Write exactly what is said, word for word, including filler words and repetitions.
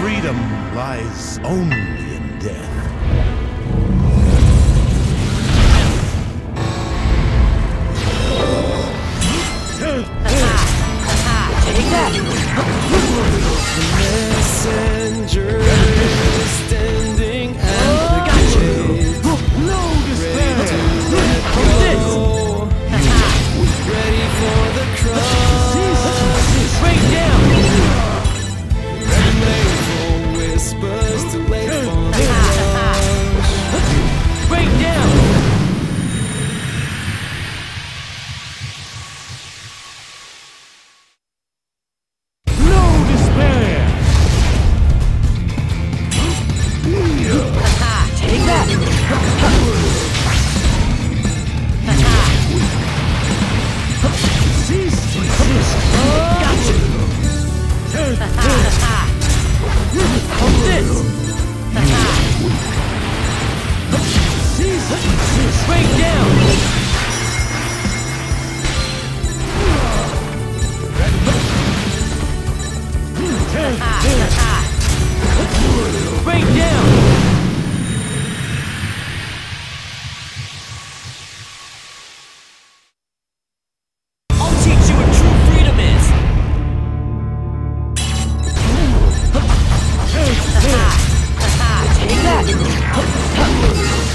freedom lies only in death. Take that! Messenger standing at the Gotcha. gate, No despair! ready to let go, ready for the crush. Rain down! Made for whispers, too late for the rush. Rain down! No despair! Take that! Cease to exist! Gotcha! This! Cease to exist! Rain down! Rain down! I'll teach you what true freedom is! Take that!